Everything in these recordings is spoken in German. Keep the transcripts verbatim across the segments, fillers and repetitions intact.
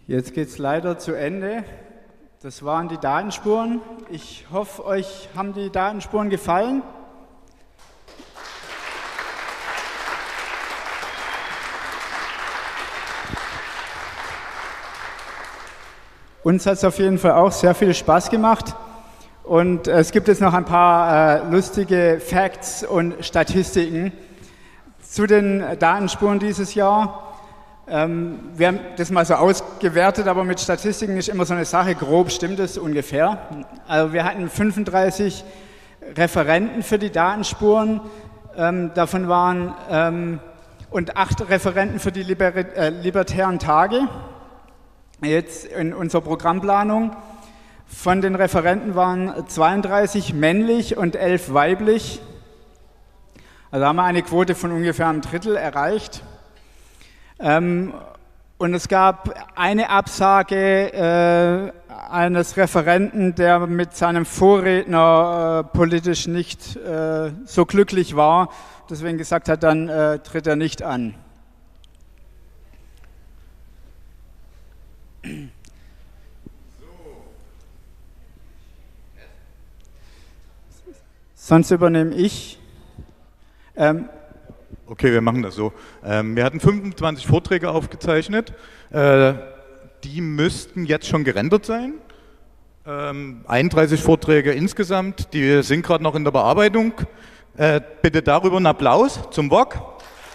Jetzt geht es leider zu Ende. Das waren die Datenspuren. Ich hoffe, euch haben die Datenspuren gefallen. Uns hat es auf jeden Fall auch sehr viel Spaß gemacht. Und es gibt jetzt noch ein paar äh, lustige Facts und Statistiken zu den Datenspuren dieses Jahr. Ähm, wir haben das mal so ausgewertet, aber mit Statistiken ist immer so eine Sache, grob stimmt es ungefähr. Also wir hatten fünfunddreißig Referenten für die Datenspuren, ähm, davon waren ähm, und acht Referenten für die Liber äh, libertären Tage, jetzt in unserer Programmplanung. Von den Referenten waren zweiunddreißig männlich und elf weiblich. Also haben wir eine Quote von ungefähr einem Drittel erreicht. Ähm, und es gab eine Absage äh, eines Referenten, der mit seinem Vorredner äh, politisch nicht äh, so glücklich war, deswegen gesagt hat, dann äh, tritt er nicht an. Sonst übernehme ich. Ähm, Okay, wir machen das so. Ähm, wir hatten fünfundzwanzig Vorträge aufgezeichnet. Äh, die müssten jetzt schon gerendert sein. Ähm, einunddreißig Vorträge insgesamt. Die sind gerade noch in der Bearbeitung. Äh, bitte darüber einen Applaus zum V O G.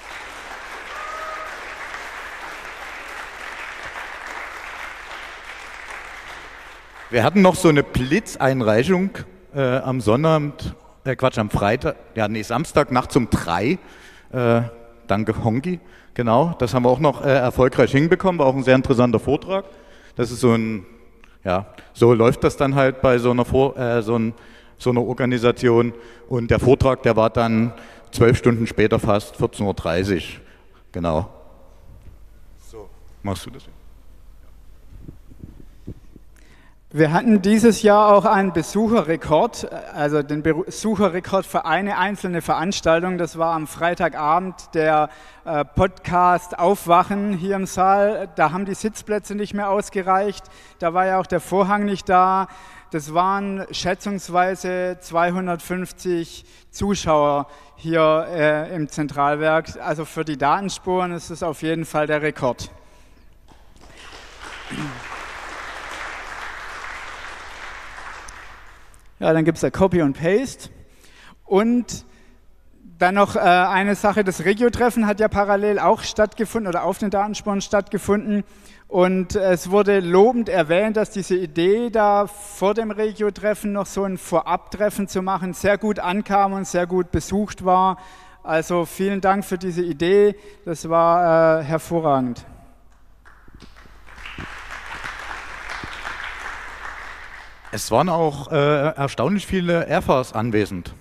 Wir hatten noch so eine Blitzeinreichung äh, am Sonnabend, äh, Quatsch, am Freitag, ja, nee, Samstag nachts um drei. Äh, danke Hongi, genau, das haben wir auch noch äh, erfolgreich hinbekommen, war auch ein sehr interessanter Vortrag. Das ist so ein, ja, so läuft das dann halt bei so einer, Vor äh, so, ein, so einer Organisation und der Vortrag, der war dann zwölf Stunden später fast, vierzehn Uhr dreißig, genau. So, machst du das? Wir hatten dieses Jahr auch einen Besucherrekord, also den Besucherrekord für eine einzelne Veranstaltung. Das war am Freitagabend der äh, Podcast Aufwachen hier im Saal. Da haben die Sitzplätze nicht mehr ausgereicht. Da war ja auch der Vorhang nicht da. Das waren schätzungsweise zweihundertfünfzig Zuschauer hier äh, im Zentralwerk. Also für die Datenspuren ist es auf jeden Fall der Rekord. Ja, dann gibt es da Copy und Paste. Und dann noch äh, eine Sache, das Regio-Treffen hat ja parallel auch stattgefunden oder auf den Datenspuren stattgefunden. Und es wurde lobend erwähnt, dass diese Idee da vor dem Regio-Treffen noch so ein Vorabtreffen zu machen sehr gut ankam und sehr gut besucht war. Also vielen Dank für diese Idee, das war äh, hervorragend. Es waren auch äh, erstaunlich viele R V As anwesend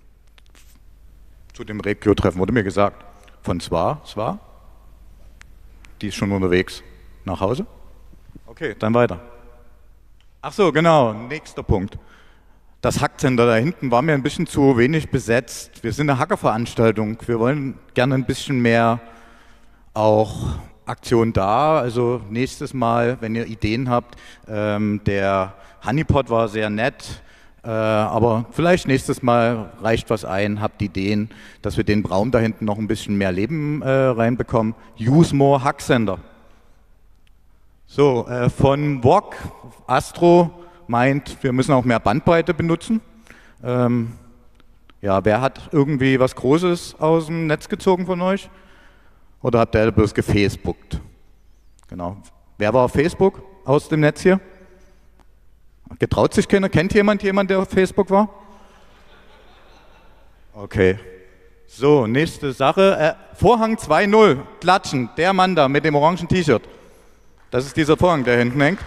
zu dem Regio-Treffen, wurde mir gesagt. Von Swa, Swa? Die ist schon unterwegs nach Hause? Okay, dann weiter. Ach so, genau, nächster Punkt. Das Hackcenter da hinten war mir ein bisschen zu wenig besetzt. Wir sind eine Hackerveranstaltung. Wir wollen gerne ein bisschen mehr auch Aktion da. Also nächstes Mal, wenn ihr Ideen habt, ähm, der Honeypot war sehr nett, äh, aber vielleicht nächstes Mal reicht was ein, habt Ideen, dass wir den Raum da hinten noch ein bisschen mehr Leben äh, reinbekommen. Use more Hackcenter. So, äh, von V O G, Astro meint, wir müssen auch mehr Bandbreite benutzen. Ähm, ja, wer hat irgendwie was Großes aus dem Netz gezogen von euch? Oder habt ihr bloß gefacebookt? Genau. Wer war auf Facebook aus dem Netz hier? Getraut sich keiner? Kennt jemand jemanden, der auf Facebook war? Okay. So, nächste Sache. Äh, Vorhang zwei null, klatschen. Der Mann da mit dem orangen T-Shirt. Das ist dieser Vorhang, der hinten hängt.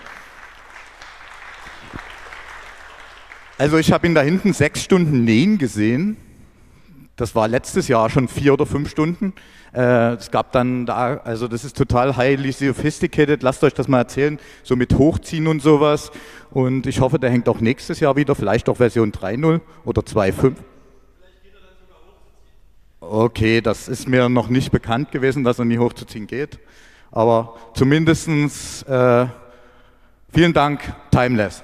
Also ich habe ihn da hinten sechs Stunden nähen gesehen. Das war letztes Jahr schon vier oder fünf Stunden. Äh, es gab dann da, also das ist total highly sophisticated, lasst euch das mal erzählen, so mit Hochziehen und sowas. Und ich hoffe, der hängt auch nächstes Jahr wieder, vielleicht auch Version drei null oder zwei Punkt fünf. Vielleicht geht er dann sogar hochzuziehen. Okay, das ist mir noch nicht bekannt gewesen, dass er nie hochzuziehen geht. aber zumindest äh, vielen Dank, Timeless.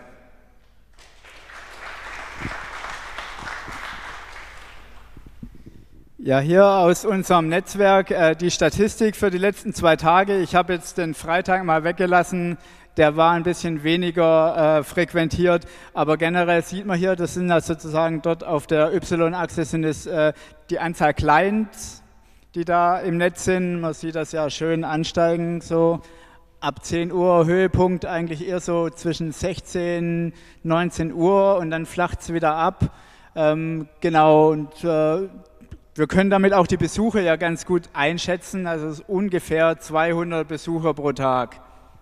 Ja, hier aus unserem Netzwerk äh, die Statistik für die letzten zwei Tage. Ich habe jetzt den Freitag mal weggelassen, der war ein bisschen weniger äh, frequentiert, aber generell sieht man hier, das sind ja sozusagen dort auf der Y-Achse sind es äh, die Anzahl Clients, die da im Netz sind. Man sieht das ja schön ansteigen, so ab zehn Uhr Höhepunkt eigentlich eher so zwischen sechzehn, neunzehn Uhr und dann flacht es wieder ab. Ähm, genau, und äh, wir können damit auch die Besucher ja ganz gut einschätzen, also es ist ungefähr zweihundert Besucher pro Tag.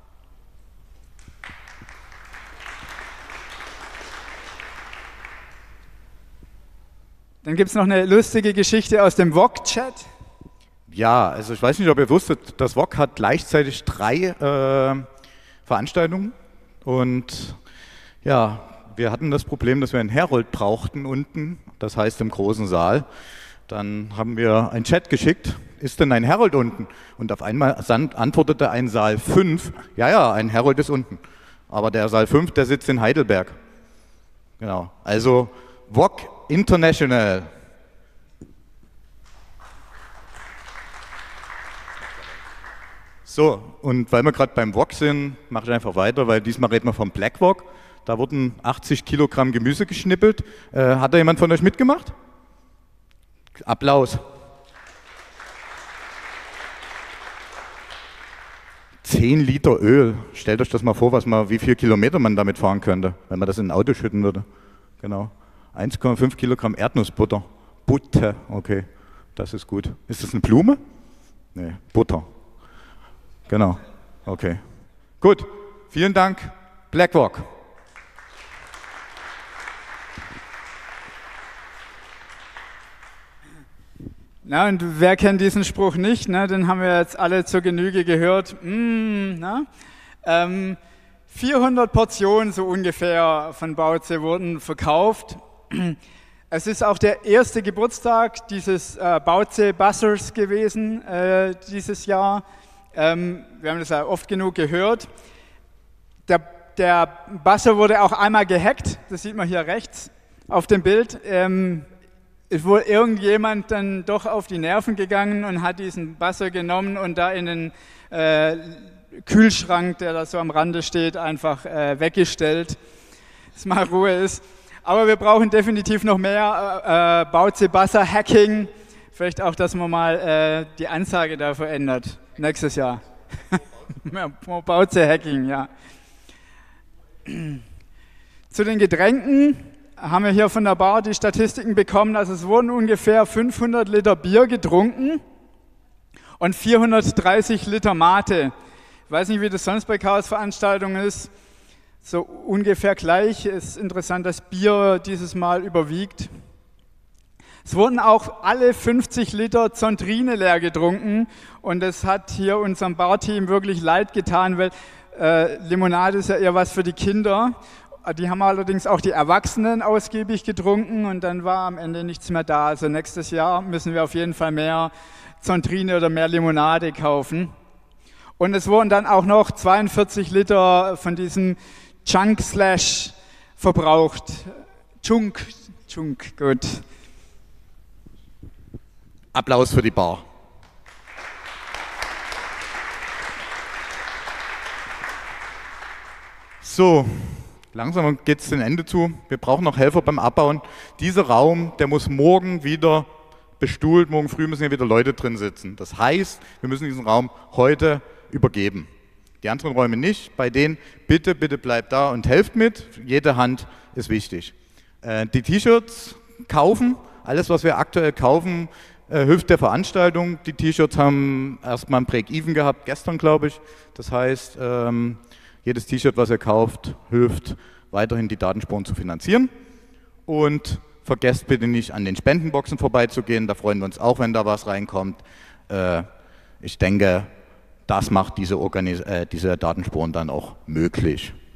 Dann gibt es noch eine lustige Geschichte aus dem V O G-Chat. Ja, also ich weiß nicht, ob ihr wusstet, das V O G hat gleichzeitig drei äh, Veranstaltungen und ja, wir hatten das Problem, dass wir einen Herold brauchten unten, das heißt im großen Saal. Dann haben wir einen Chat geschickt, ist denn ein Herold unten? Und auf einmal antwortete ein Saal fünf, ja, ja, ein Herold ist unten. Aber der Saal fünf, der sitzt in Heidelberg. Genau, also V O G International. So, und weil wir gerade beim V O G sind, mache ich einfach weiter, weil diesmal reden wir vom Black V O G. Da wurden achtzig Kilogramm Gemüse geschnippelt. Äh, hat da jemand von euch mitgemacht? Applaus. zehn Liter Öl. Stellt euch das mal vor, was man, wie viel Kilometer man damit fahren könnte, wenn man das in ein Auto schütten würde. Genau. eins Komma fünf Kilogramm Erdnussbutter. Butter, okay. Das ist gut. Ist das eine Blume? Nee, Butter. Genau. Okay. Gut. Vielen Dank. Black V O G. Na, und wer kennt diesen Spruch nicht? Ne? Den haben wir jetzt alle zur Genüge gehört. Mm, na? Ähm, vierhundert Portionen so ungefähr von Baozi wurden verkauft. Es ist auch der erste Geburtstag dieses äh, Baozi Buzzers gewesen äh, dieses Jahr. Ähm, wir haben das ja oft genug gehört. Der, der Buzzer wurde auch einmal gehackt, das sieht man hier rechts auf dem Bild. Ähm, ist wohl irgendjemand dann doch auf die Nerven gegangen und hat diesen Buzzer genommen und da in den äh, Kühlschrank, der da so am Rande steht, einfach äh, weggestellt, dass mal Ruhe ist. Aber wir brauchen definitiv noch mehr äh, Baozi Buzzer Hacking, vielleicht auch, dass man mal äh, die Ansage da verändert, nächstes Jahr. Baozi Hacking, ja. Zu den Getränken haben wir hier von der Bar die Statistiken bekommen, also es wurden ungefähr fünfhundert Liter Bier getrunken und vierhundertdreißig Liter Mate. Ich weiß nicht, wie das sonst bei Chaos-Veranstaltungen ist, so ungefähr gleich. Es ist interessant, dass Bier dieses Mal überwiegt. Es wurden auch alle fünfzig Liter Zontrine leer getrunken und das hat hier unserem Barteam wirklich leid getan, weil äh, Limonade ist ja eher was für die Kinder. Die haben allerdings auch die Erwachsenen ausgiebig getrunken und dann war am Ende nichts mehr da. Also nächstes Jahr müssen wir auf jeden Fall mehr Zontrine oder mehr Limonade kaufen. Und es wurden dann auch noch zweiundvierzig Liter von diesem Chunk Slash verbraucht. Chunk, Chunk, gut. Applaus für die Bar. So. Langsam geht es dem Ende zu. Wir brauchen noch Helfer beim Abbauen. Dieser Raum, der muss morgen wieder bestuhlt, morgen früh müssen hier wieder Leute drin sitzen. Das heißt, wir müssen diesen Raum heute übergeben. Die anderen Räume nicht. Bei denen bitte, bitte bleibt da und helft mit. Jede Hand ist wichtig. Äh, die T-Shirts kaufen. Alles, was wir aktuell kaufen, äh, hilft der Veranstaltung. Die T-Shirts haben erstmal ein Break-Even gehabt, gestern glaube ich. Das heißt, ähm, jedes T-Shirt, was ihr kauft, hilft weiterhin die Datenspuren zu finanzieren. Und vergesst bitte nicht, an den Spendenboxen vorbeizugehen. Da freuen wir uns auch, wenn da was reinkommt. Äh, ich denke, das macht diese, Organis äh, diese Datenspuren dann auch möglich.